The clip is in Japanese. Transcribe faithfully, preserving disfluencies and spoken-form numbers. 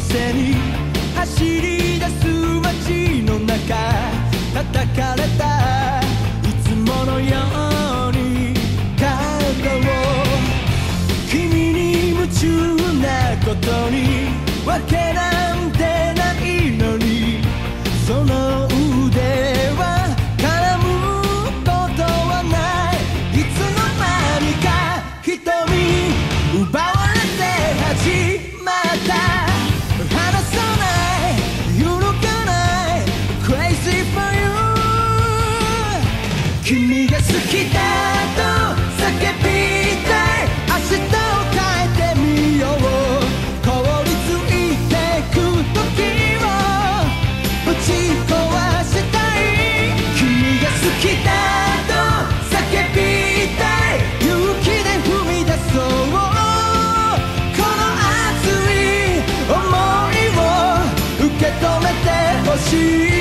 せに走り出す街の中叩かれたいつものように角を君に夢中なことにわけなんてないのにその腕は絡むことはないいつの間にか瞳奪われて始まった離さない揺るがない Crazy for you 君が好きだと叫びたい明日を変えてみよう凍りついてく時をぶち壊したい君が好きだと叫びたい勇気で踏み出そうこの熱い想いを受け止めてほしい